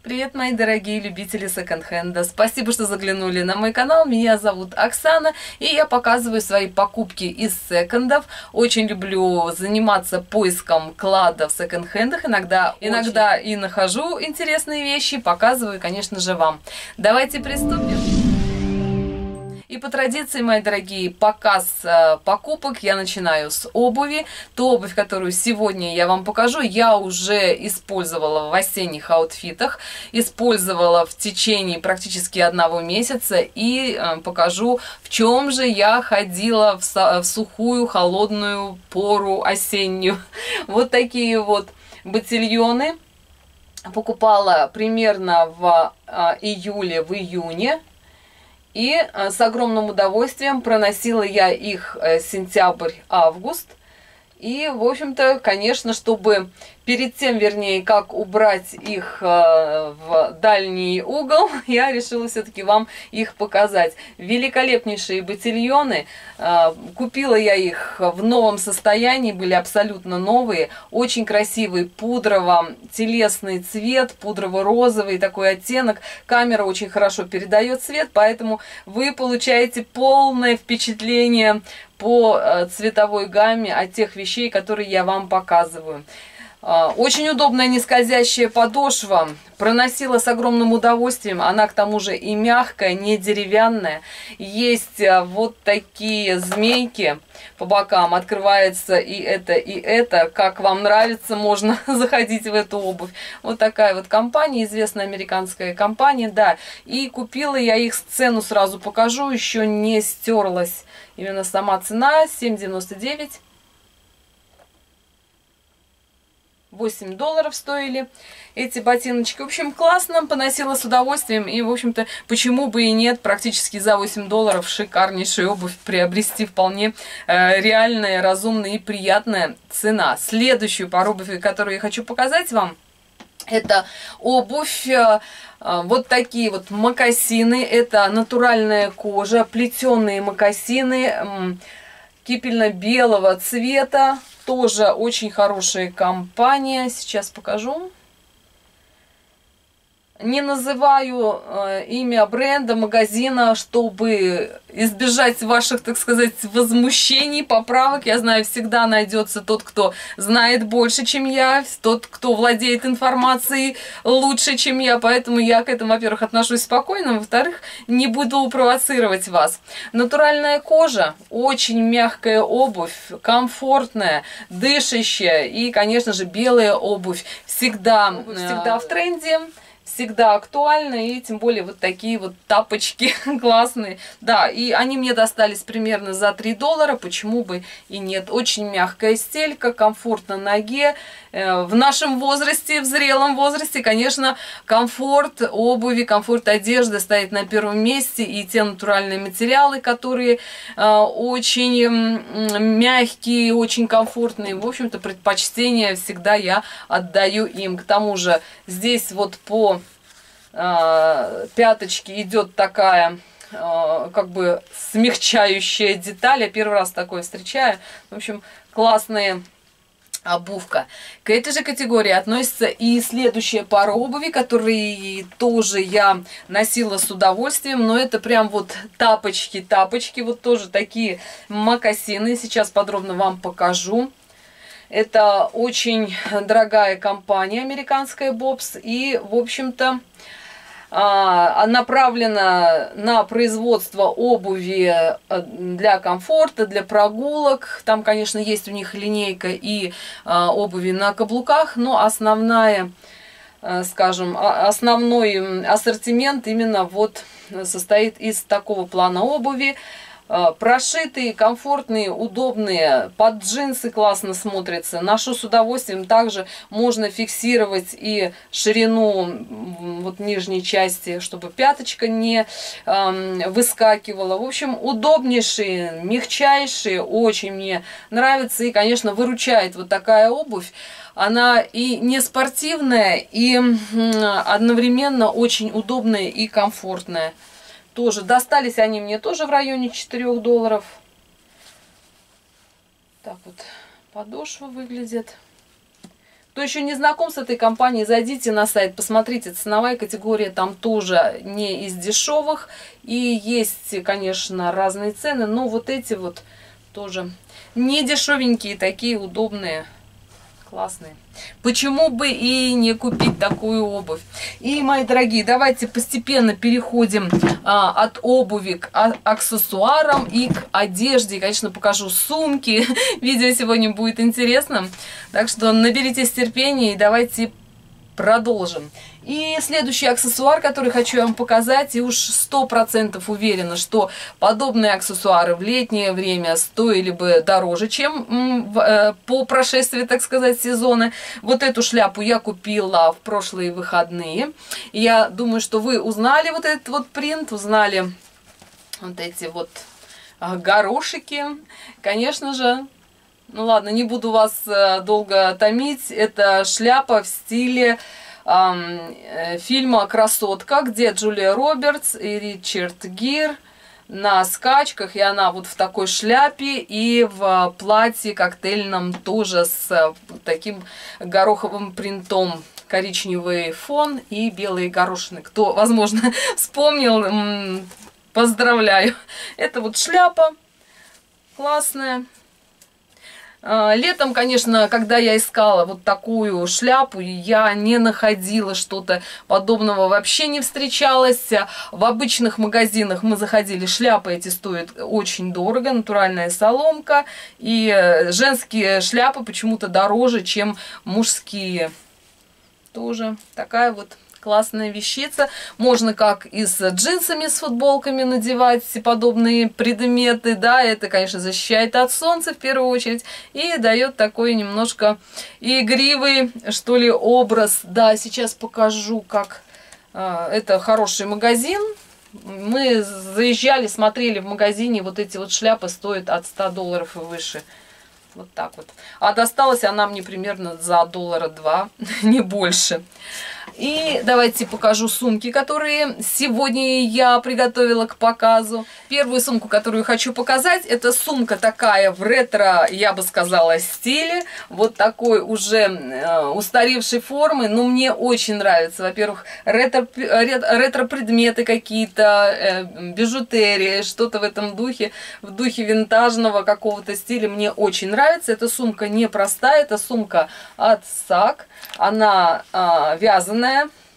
Привет, мои дорогие любители секонд-хенда. Спасибо, что заглянули на мой канал. Меня зовут Оксана, и я показываю свои покупки из секондов. Очень люблю заниматься поиском кладов в секонд-хендах. Иногда и нахожу интересные вещи, показываю, конечно же, вам. Давайте приступим. И по традиции, мои дорогие, показ покупок я начинаю с обуви. Ту обувь, которую сегодня я вам покажу, я уже использовала в осенних аутфитах. Использовала в течение практически 1 месяца. И покажу, в чем же я ходила в сухую, холодную пору осеннюю. Вот такие вот ботильоны. Покупала примерно в июле, в июне. И с огромным удовольствием проносила я их сентябрь-август. И, в общем-то, конечно, чтобы перед тем, вернее, как убрать их в дальний угол, я решила все-таки вам их показать. Великолепнейшие ботильоны. Купила я их в новом состоянии, были абсолютно новые. Очень красивый пудрово-телесный цвет, пудрово-розовый такой оттенок. Камера очень хорошо передает цвет, поэтому вы получаете полное впечатление по цветовой гамме от тех вещей, которые я вам показываю. Очень удобная нескользящая подошва, проносила с огромным удовольствием, она к тому же и мягкая, не деревянная. Есть вот такие змейки по бокам, открывается и это, как вам нравится, можно заходить в эту обувь. Вот такая вот компания, известная американская компания, да. И купила я их, цену сразу покажу, еще не стерлась именно сама цена, $7,99. $8 стоили эти ботиночки. В общем, классно, поносила с удовольствием. И, в общем-то, почему бы и нет, практически за $8 шикарнейшую обувь приобрести вполне реальная, разумная и приятная цена. Следующую пару обуви, которую я хочу показать вам, это обувь, вот такие вот мокасины. Это натуральная кожа, плетеные мокасины кипельно-белого цвета. Тоже очень хорошая компания. Сейчас покажу. Не называю имя бренда, магазина, чтобы избежать ваших, так сказать, возмущений, поправок. Я знаю, всегда найдется тот, кто знает больше, чем я, тот, кто владеет информацией лучше, чем я. Поэтому я к этому, во-первых, отношусь спокойно, во-вторых, не буду провоцировать вас. Натуральная кожа, очень мягкая обувь, комфортная, дышащая и, конечно же, белая обувь. Всегда в тренде. Всегда актуально, и тем более вот такие вот тапочки классные. Да, и они мне достались примерно за $3, почему бы и нет. Очень мягкая стелька, комфортно ноге. В нашем возрасте, в зрелом возрасте, конечно, комфорт обуви, комфорт одежды стоит на первом месте. И те натуральные материалы, которые очень мягкие, очень комфортные. В общем-то, предпочтение всегда я отдаю им. К тому же здесь вот по пяточке идет такая как бы смягчающая деталь. Я первый раз такое встречаю. В общем, классная обувка. К этой же категории относится и следующая пара обуви, которые тоже я носила с удовольствием, но это прям вот тапочки, вот тоже такие мокасины. Сейчас подробно вам покажу. Это очень дорогая компания, американская Bobs, и, в общем-то, направлена на производство обуви для комфорта, для прогулок. Там, конечно, есть у них линейка и обуви на каблуках, но основная, скажем, основной ассортимент именно вот состоит из такого плана обуви. Прошитые, комфортные, удобные, под джинсы классно смотрятся. Ношу с удовольствием. Также можно фиксировать и ширину вот нижней части, чтобы пяточка не выскакивала. В общем, удобнейшие, мягчайшие, очень мне нравится. И, конечно, выручает вот такая обувь. Она и не спортивная, и одновременно очень удобная и комфортная. Тоже достались они мне тоже в районе $4. Так вот подошва выглядит. Кто еще не знаком с этой компанией, зайдите на сайт, посмотрите, ценовая категория там тоже не из дешевых. И есть, конечно, разные цены, но вот эти вот тоже не дешевенькие, такие удобные, классные. Почему бы и не купить такую обувь? И, мои дорогие, давайте постепенно переходим от обуви к аксессуарам и к одежде. И, конечно, покажу сумки. Видео сегодня будет интересным. Так что наберитесь терпения и давайте продолжим. И следующий аксессуар, который хочу вам показать, и уж 100% уверена, что подобные аксессуары в летнее время стоили бы дороже, чем по прошествии, так сказать, сезона. Вот эту шляпу я купила в прошлые выходные. Я думаю, что вы узнали вот этот вот принт, узнали вот эти вот горошики. Конечно же, ну ладно, не буду вас долго томить. Это шляпа в стиле фильма «Красотка», где Джулия Робертс и Ричард Гир на скачках, и она вот в такой шляпе и в платье коктейльном тоже с таким гороховым принтом. Коричневый фон и белые горошины. Кто, возможно, вспомнил, поздравляю. Это вот шляпа классная. Летом, конечно, когда я искала вот такую шляпу, я не находила что-то подобного, вообще не встречалась. В обычных магазинах мы заходили, шляпы эти стоят очень дорого, натуральная соломка. И женские шляпы почему-то дороже, чем мужские. Тоже такая вот классная вещица. Можно как и с джинсами, с футболками надевать подобные предметы. Да, это, конечно, защищает от солнца в первую очередь. И дает такой немножко игривый, что ли, образ. Да, сейчас покажу, как это хороший магазин. Мы заезжали, смотрели в магазине, вот эти вот шляпы стоят от $100 и выше. Вот так вот. А досталась она мне примерно за $2, не больше. И давайте покажу сумки, которые сегодня я приготовила к показу. Первую сумку, которую хочу показать, это сумка такая в ретро, я бы сказала, стиле. Вот такой уже устаревшей формы, но мне очень нравится. Во-первых, ретро-предметы какие-то, бижутерия, что-то в этом духе, в духе винтажного какого-то стиля мне очень нравится. Эта сумка непростая, это сумка от SAC. Она вязаная.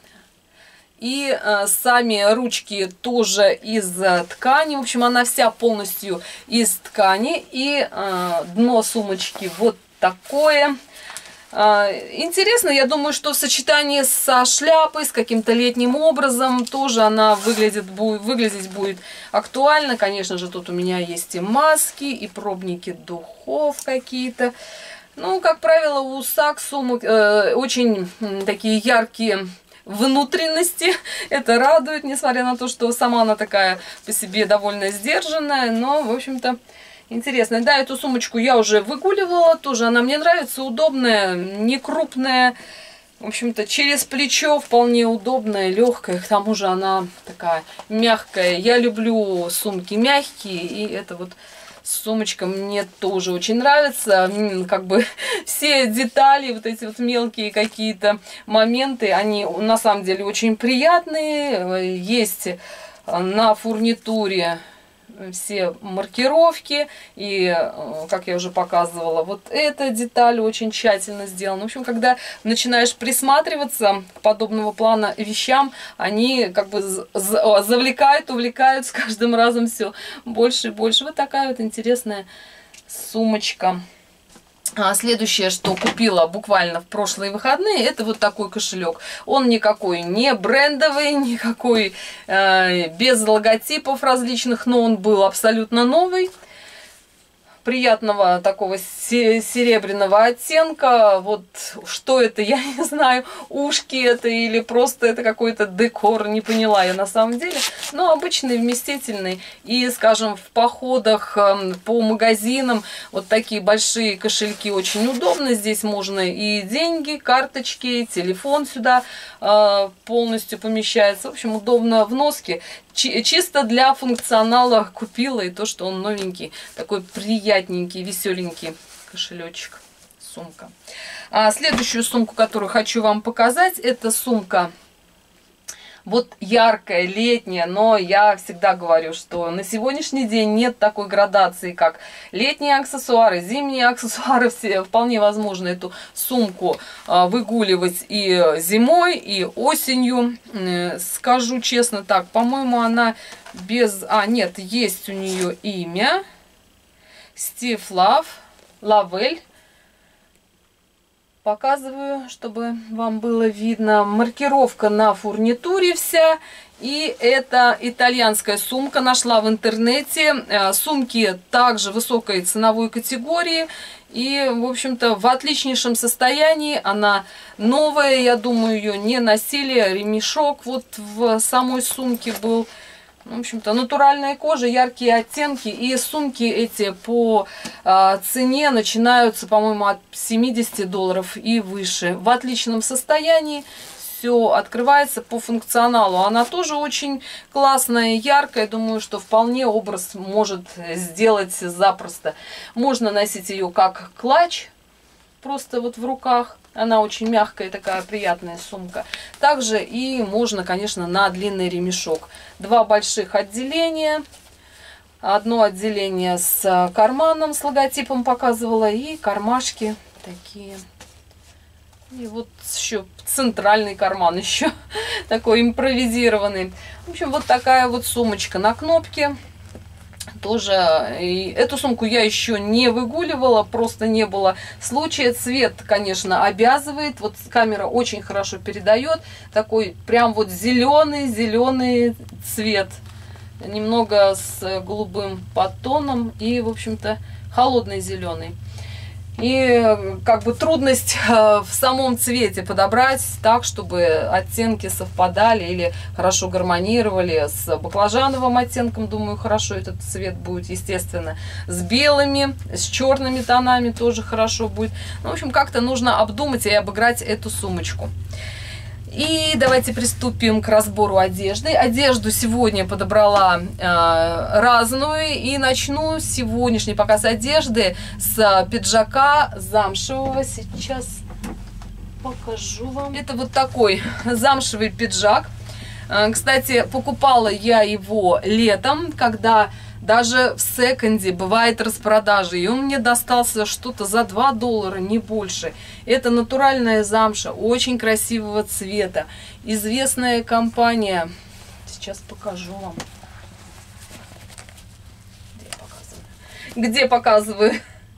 И сами ручки тоже из ткани. В общем, она вся полностью из ткани. И дно сумочки вот такое. Интересно, я думаю, что в сочетании со шляпой, с каким-то летним образом, тоже она выглядеть будет актуально. Конечно же, тут у меня есть и маски, и пробники духов какие-то. Ну, как правило, у SAC сумок очень такие яркие внутренности. Это радует, несмотря на то, что сама она такая по себе довольно сдержанная. Но, в общем-то, интересная. Да, эту сумочку я уже выгуливала. Тоже она мне нравится, удобная, не крупная. В общем-то, через плечо вполне удобная, легкая. К тому же она такая мягкая. Я люблю сумки мягкие. И это вот сумочка мне тоже очень нравится. Как бы все детали, вот эти вот мелкие какие-то моменты, они на самом деле очень приятные. Есть на фурнитуре все маркировки. И, как я уже показывала, вот эта деталь очень тщательно сделана. В общем, когда начинаешь присматриваться к подобного плана вещам, они как бы завлекают, увлекают с каждым разом все больше и больше. Вот такая вот интересная сумочка. Следующее, что купила буквально в прошлые выходные, это вот такой кошелек. Он никакой не брендовый, никакой без логотипов различных, но он был абсолютно новый. Приятного такого серебряного оттенка. Вот что это, я не знаю, ушки это или просто это какой-то декор, не поняла я на самом деле. Но обычный, вместительный. И, скажем, в походах по магазинам вот такие большие кошельки очень удобны. Здесь можно и деньги, карточки, телефон сюда полностью помещается. В общем, удобно в носке. Чисто для функционала купила, и то, что он новенький, такой приятненький, веселенький кошелечек, сумка. А следующую сумку, которую хочу вам показать, это сумка вот яркая, летняя, но я всегда говорю, что на сегодняшний день нет такой градации, как летние аксессуары, зимние аксессуары. Все вполне возможно эту сумку выгуливать и зимой, и осенью. Скажу честно так, по-моему, она без... нет, есть у нее имя. Стив Лавель. Показываю, чтобы вам было видно. Маркировка на фурнитуре вся. И это итальянская сумка. Нашла в интернете. Сумки также высокой ценовой категории. И, в общем-то, в отличнейшем состоянии. Она новая. Я думаю, ее не носили. Ремешок вот в самой сумке был. В общем-то, натуральная кожа, яркие оттенки. И сумки эти по цене начинаются, по-моему, от $70 и выше. В отличном состоянии. Все открывается по функционалу. Она тоже очень классная, яркая. Думаю, что вполне образ может сделать запросто. Можно носить ее как клатч, просто вот в руках. Она очень мягкая, такая приятная сумка. Также и можно, конечно, на длинный ремешок. Два больших отделения. Одно отделение с карманом, с логотипом показывала. И кармашки такие. И вот еще центральный карман еще такой импровизированный. В общем, вот такая вот сумочка на кнопке. Тоже и эту сумку я еще не выгуливала, просто не было случая. Цвет, конечно, обязывает. Вот камера очень хорошо передает. Такой прям вот зеленый цвет. Немного с голубым подтоном и, в общем-то, холодный зеленый. И как бы трудность в самом цвете подобрать так, чтобы оттенки совпадали или хорошо гармонировали с баклажановым оттенком. Думаю, хорошо этот цвет будет, естественно, с белыми, с черными тонами тоже хорошо будет. Ну, в общем, как-то нужно обдумать и обыграть эту сумочку. И давайте приступим к разбору одежды. Одежду сегодня подобрала разную. И начну сегодняшний показ одежды с пиджака замшевого. Сейчас покажу вам. Это вот такой замшевый пиджак. Кстати, покупала я его летом, когда даже в секонде бывает распродажи. И он мне достался что-то за $2, не больше. Это натуральная замша, очень красивого цвета. Известная компания. Сейчас покажу вам. Где показываю?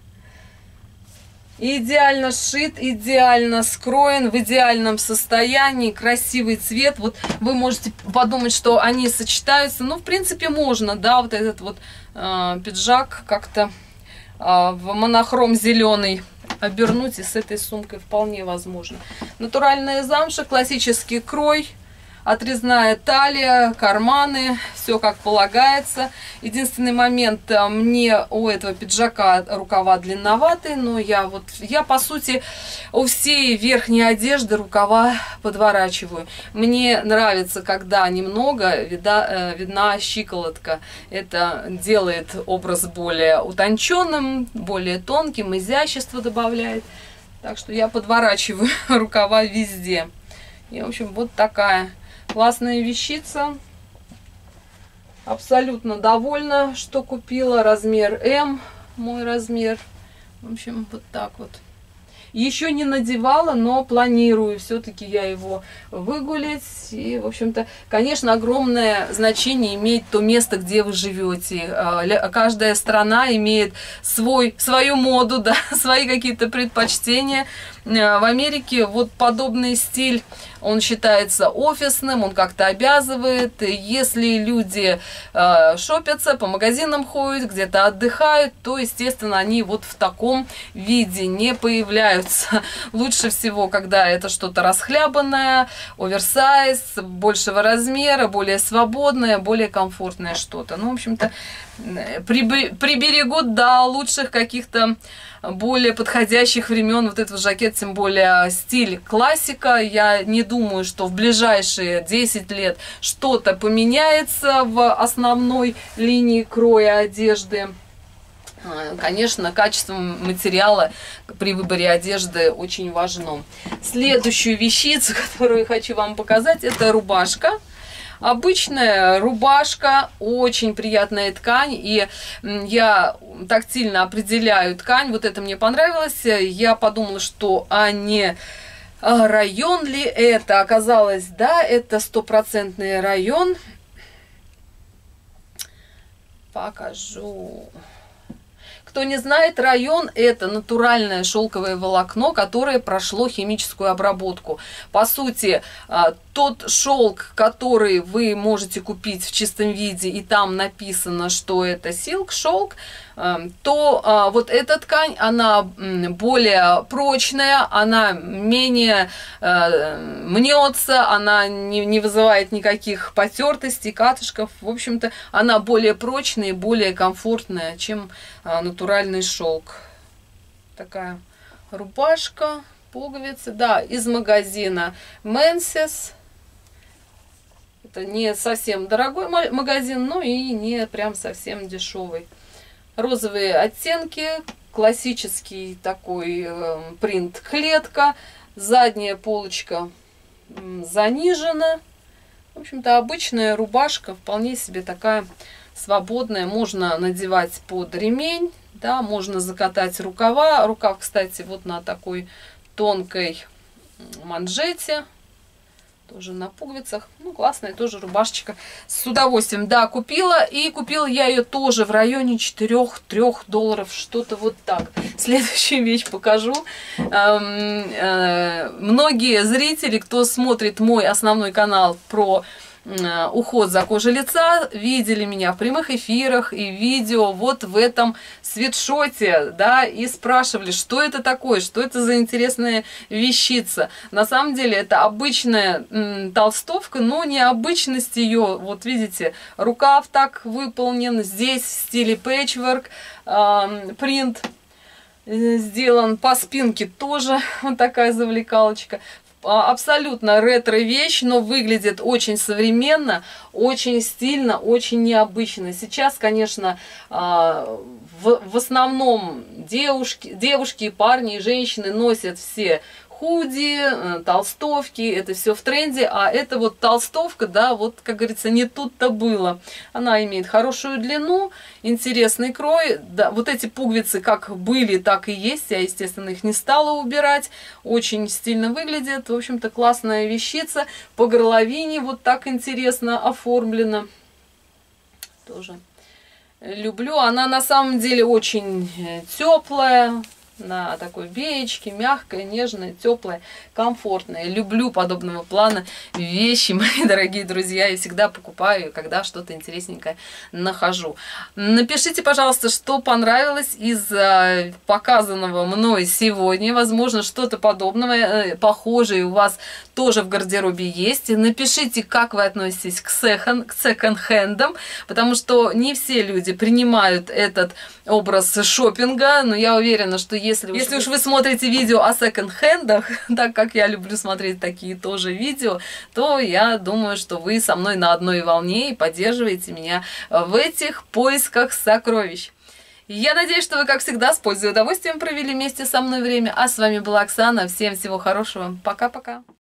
Идеально сшит, идеально скроен, в идеальном состоянии, красивый цвет. Вот вы можете подумать, что они сочетаются. Ну, в принципе, можно, да, вот этот вот пиджак как-то в монохром зеленый обернуть, и с этой сумкой вполне возможно. Натуральная замша, классический крой. Отрезная талия, карманы, все как полагается. Единственный момент, мне у этого пиджака рукава длинноватые, но я по сути у всей верхней одежды рукава подворачиваю. Мне нравится, когда немного видна щиколотка. Это делает образ более утонченным, более тонким, изящество добавляет. Так что я подворачиваю рукава везде. И, в общем, вот такая классная вещица. Абсолютно довольна, что купила. Размер М, мой размер. В общем, вот так вот. Еще не надевала, но планирую все-таки я его выгулять. И, в общем-то, конечно, огромное значение имеет то место, где вы живете. Каждая страна имеет свою моду, да, свои какие-то предпочтения. В Америке вот подобный стиль, он считается офисным, он как-то обязывает. Если люди шопятся, по магазинам ходят, где-то отдыхают, то, естественно, они вот в таком виде не появляются. Лучше всего, когда это что-то расхлябанное, оверсайз, большего размера, более свободное, более комфортное что-то. Ну, в общем-то, приберегут до лучших каких-то более подходящих времен вот этот жакет, тем более стиль классика. Я не думаю, что в ближайшие 10 лет что-то поменяется в основной линии кроя одежды. Конечно, качество материала при выборе одежды очень важно. Следующую вещицу, которую я хочу вам показать, это рубашка. Обычная рубашка, очень приятная ткань, и я тактильно определяю ткань, вот это мне понравилось. Я подумала, что не район ли это, оказалось, да, это стопроцентный район. Покажу. Кто не знает, район — это натуральное шелковое волокно, которое прошло химическую обработку. По сути, тот шелк, который вы можете купить в чистом виде, и там написано, что это силк, шелк, то вот эта ткань, она более прочная, она менее мнется, она не вызывает никаких потертостей, катышков. В общем-то, она более прочная и более комфортная, чем натуральный шелк. Такая рубашка, пуговицы, да, из магазина Menses. Это не совсем дорогой магазин, но и не прям совсем дешевый. Розовые оттенки, классический такой принт клетка, задняя полочка занижена. В общем-то, обычная рубашка, вполне себе такая свободная, можно надевать под ремень, да, можно закатать рукава. Рукав, кстати, вот на такой тонкой манжете, тоже на пуговицах. Ну, классная тоже рубашечка. С удовольствием, да, купила. И купила я ее тоже в районе 4-3 долларов. Что-то вот так. Следующую вещь покажу. Многие зрители, кто смотрит мой основной канал про уход за кожей лица, видели меня в прямых эфирах и видео вот в этом свитшоте, да, и спрашивали, что это такое, что это за интересная вещица. На самом деле это обычная толстовка, но необычность ее, вот видите, рукав так выполнен, здесь в стиле пэтчворк, принт сделан, по спинке тоже вот такая завлекалочка. Абсолютно ретро-вещь, но выглядит очень современно, очень стильно, очень необычно. Сейчас, конечно, в основном девушки, парни и женщины носят все худи, толстовки, это все в тренде, а это вот толстовка, да, вот, как говорится, не тут-то было. Она имеет хорошую длину, интересный крой, да, вот эти пуговицы как были, так и есть, я, естественно, их не стала убирать, очень стильно выглядит, в общем-то, классная вещица, по горловине вот так интересно оформлена, тоже люблю, она на самом деле очень теплая, на такой беечке, мягкая, нежная, теплая, комфортная. Люблю подобного плана вещи, мои дорогие друзья, и всегда покупаю, когда что-то интересненькое нахожу. Напишите, пожалуйста, что понравилось из показанного мной сегодня. Возможно, что-то подобное, похожее у вас тоже в гардеробе есть. Напишите, как вы относитесь к секонд-хендам, потому что не все люди принимают этот образ шопинга, но я уверена, что если уж вы смотрите видео о секонд-хендах, так как я люблю смотреть такие тоже видео, то я думаю, что вы со мной на одной волне и поддерживаете меня в этих поисках сокровищ. Я надеюсь, что вы, как всегда, с пользой и удовольствием провели вместе со мной время. А с вами была Оксана. Всем всего хорошего. Пока-пока.